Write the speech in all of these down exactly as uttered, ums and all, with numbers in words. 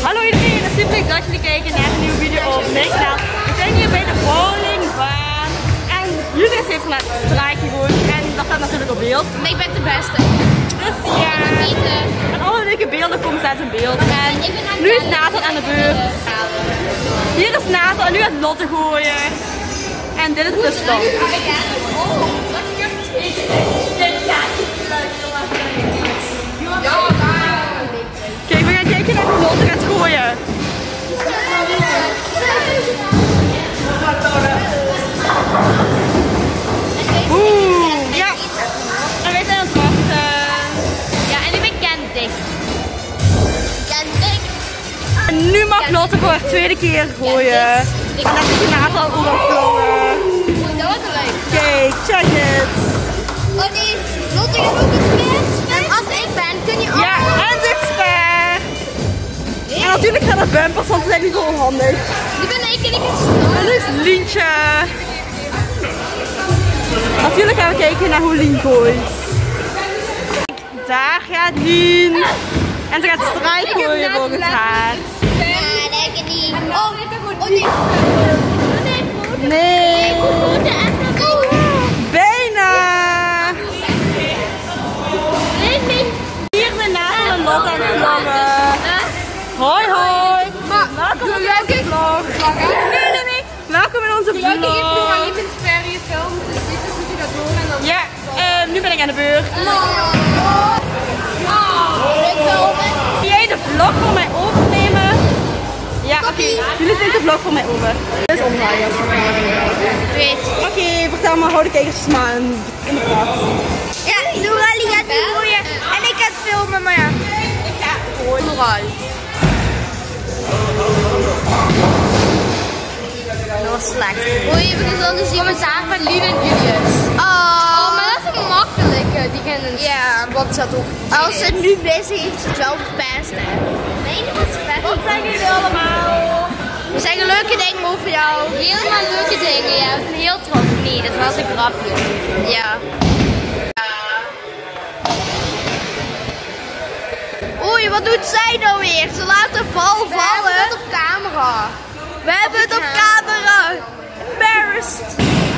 Hallo iedereen, het is super leuk dat jullie kijken naar een nieuwe video op mijn kanaal. We zijn hier bij de bowlingbaan en Julius heeft net een straatje gegooid en dat staat natuurlijk op beeld. Maar ik ben de beste. Dus ja, en alle leuke beelden komen steeds in beeld. En nu is Nathan aan de beurt. Hier is Nathan en nu gaat Lotte gooien. En dit is de stand. Kijk, we gaan kijken naar hoe Lotte gaat gooien. Oeh, ja. En wij zijn aan het wachten. Ja, en nu ben ik Kendik. Kendik. En nu mag Lotte voor haar tweede keer gooien. En dan is je Nathan overgevlogen. Dat was leuk. Kijk, check het. Oh nee, Lotte gaat ook iets mis. En als ik ben, kun je ook. Ja, en dit is fair. En natuurlijk gaan er bumpers, want ze zijn niet zo onhandig. Nu ben ik en ik is snel. En nu is Lientje. Natuurlijk gaan we kijken naar hoe Lien gooit. Daar gaat Lien. En ze gaat strijk gooien volgens haar. Ja, lekker niet. Oh, oh nee. Nee. Bijna. Hier zijn Nathan en Lotte aan het vloggen. Hoi hoi. Welkom in onze vlog. Nee, nee, nee. Welkom in onze vlog. Ja, uh, nu ben ik aan de beurt. Wil jij de vlog voor mij overnemen? Ja, oké. Okay. Jullie nemen de vlog voor mij over. Dit is omdraaien. Oké, okay, vertel maar, hou de kijkers maar in, in de praat. Ja, Noralie gaat nu gooien en ik ga het filmen, maar ja. Ik ga gooien. Noralie. Dat was slecht. Oei, we kunnen dan dus commentaar van Lien en Julius. Oh. Oh, maar dat is een makkelijke. Die gaan een... Ja, want ze had ook... Als ze nu bezig heeft, is het wel verpest, hè. Nee, dat was vet. Wat zeggen jullie allemaal? We zeggen leuke dingen over jou. Helemaal leuke dingen, ja. We zijn heel trots. Nee, dat was een grapje. Ja. Oei, wat doet zij nou weer? Ze laat de bal vallen. We hebben het op camera. We hebben het op camera. Embarrassed.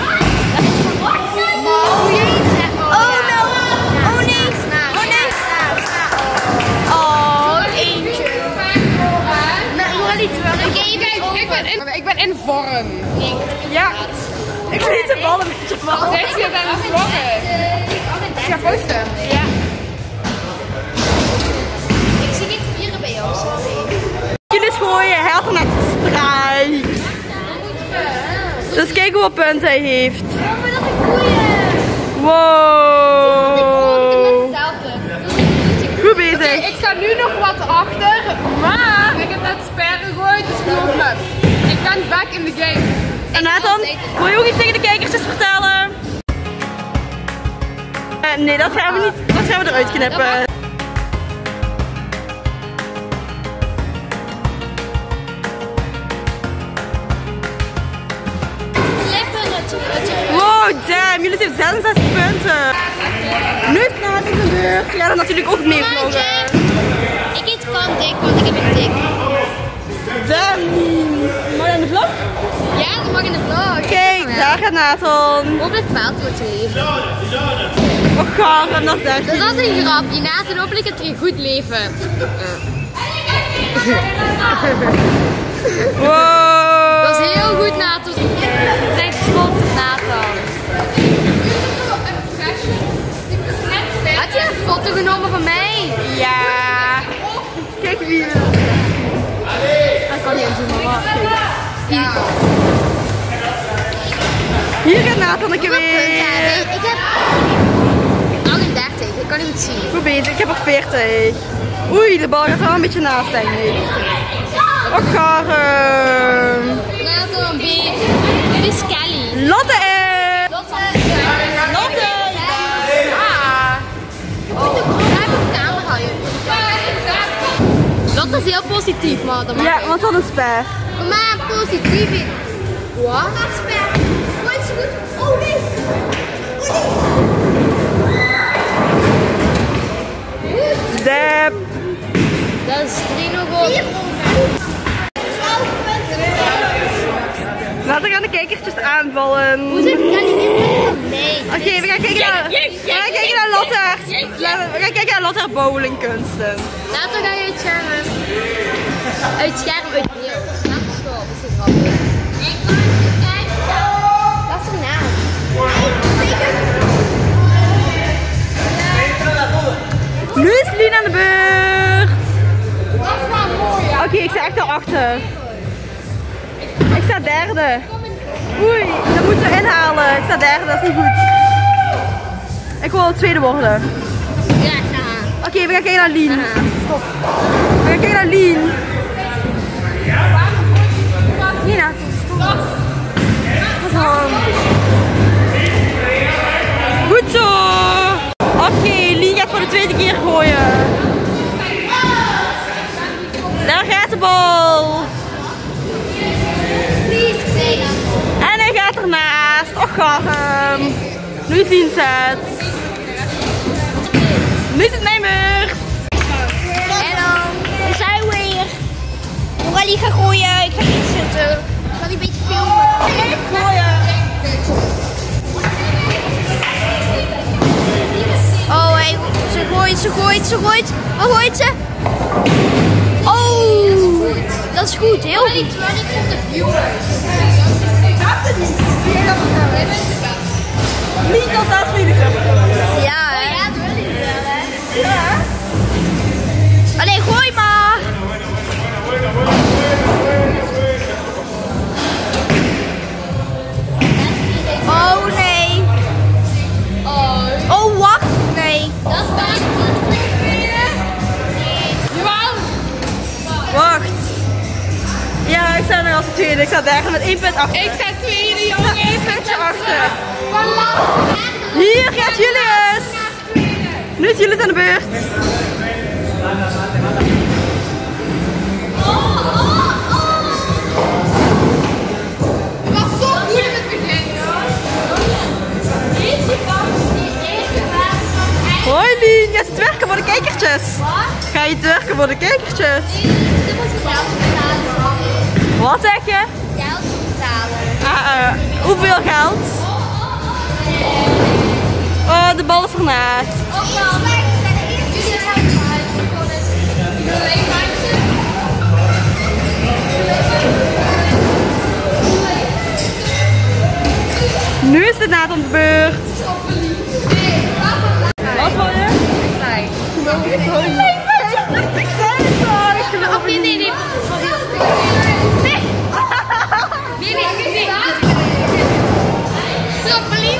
Oh nee. Oh nee. Oh nee. Oh, eentje. Ik ben in, ik ben in vorm. Ja. Ik zie de bal een beetje vallen. Zet je het aan het vloggen? Ik ga posten. Ja. Ik zie niet vieren bij jou. Jullie gooien, hij had er net gestrijk. Dus kijk hoeveel punten hij heeft. Oh, maar dat is een goeie. Wow. Goed bezig. Ik sta nu nog wat achter, maar ik heb net sper gegooid, dus geloof me. Ik ben back in the game. En Nathan, wil je ook iets tegen de kijkers vertellen? Uh, nee, dat gaan we niet. Dat gaan we eruit knippen. Wow, damn, jullie hebben zesenzestig punten. Nu is Nathan de beurt. Ja, dat natuurlijk ook meevlogen. Ik eet kan dik, want ik heb een tik. Damn. Mag je aan de vlog? Ja, dat mag in de vlog. Kijk, daar gaat Nathan. Hopelijk valt het weer. Oh god, en dat zegt Dat was een grapje. Nathan, hopelijk het een goed leven. Wow. Dat is heel goed, Nathan. Zijn trots op Nathan. Had je een foto genomen van mij? Ja. Kijk wie. Ik kan niet inzoomen, maar kijk. Ja. Hier gaat Nathan een keer weer. Ik heb achtendertig, ik kan niet zien. Goed bezig, ik heb er veertig. Oei, de bal gaat wel een beetje naast, denk ik. Oh god. Nathan, B. Dit is Kelly. Lotte is. Lotte. Lotte. Ja. Oh, daar heb ik een camera. Lotte is heel positief, maar dat mag Ja, niet. want dat is sper. Maar positief in. Wat? Dat is sper. Wat is goed? Oh nee. Oh nee. Dep. Dat is drie nog op. aanvallen. Hoe zit het? Kan je niet? Nee. Oké, okay, we gaan kijken naar, we gaan kijken naar Lotte. We gaan kijken naar Lotte bowlingkunsten. Later ga je het scherm. Het scherm uit hier. Stop, is het grappig. Dat is ernaast. Nu is Lien aan de beurt. Dat is wel mooi, ja. Oké, okay, ik sta echt daarachter. Ik sta derde. Oei, dat moeten we inhalen. Ik sta derde, dat is niet goed. Ik wil tweede worden. Ja, ga. Oké, okay, we gaan kijken naar Lien. Stop. We gaan kijken naar Lien. Nina, stop. Goed zo. Oké, okay, Lien gaat voor de tweede keer gooien. Daar gaat de bal. En hij gaat ernaast. Och, garm. Nu is Lien zet. Nu is het mijn beurt. En dan zijn we weer. Morali gaat gooien. Ik ga niet zitten. Ik ga die een beetje filmen. Ik gooien. Oh, hey, ze gooit, ze gooit, ze gooit. Waar gooit ze? Oh, dat is goed, heel goed. Ik vond de viewers. Niet als dat voor jullie hebben. Ja, hè? Ja, dat wil ik wel, hè? Ja. Allee, gooi maar. Oh, nee. Oh, wacht. Nee. Dat is waar. Wacht. Ja, ik sta nog als tweede. Ik sta derde met één punt achter. Ik sta tweede, jongen. één puntje achter. Hier gaat Julius. Nu is Julius aan de beurt. Het was zo goed in het begin. Hoi Lien, gaat het werken voor de kijkertjes? Ga je het werken voor de kijkertjes? Wat zeg je? Geld betalen. Ah, uh, hoeveel geld? Oh, de bal is ernaast. Nu is het na onze beurt. Wat wil je? Nee. Ik zei het al, ik geloof Nee, nee, nee. Nee. Nee, nee, nee. Trampoline.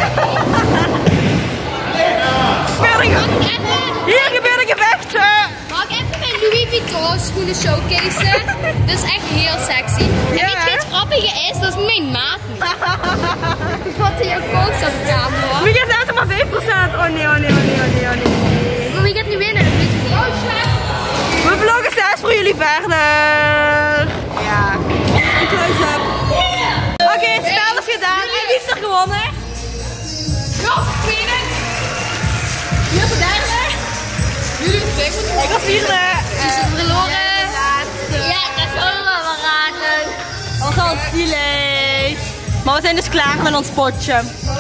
Hier gebeurt een gevechtje. Mag ik even mijn Louis Vuitton schoenen showcase? Dat is echt heel sexy. En weet je wat het grappige is? Dat is mijn maat. Ik had in jouw koos op de camera. Maar jij zijn maar vijf procent. Oh nee, oh nee, oh nee, oh nee, oh nee. Maar wie gaat nu winnen? Dat weet ik niet. We vloggen zes voor jullie verder. Ja. Ik thuis heb. Oké, okay, het spel is gedaan. En wie is er gewonnen? Nog tweede. Wie was de derde? Jullie zijn Ik was vierde. Is het verloren? Ja, dat is ook wel wat raken. Dat was al zielig. Maar we zijn dus klaar met ons potje.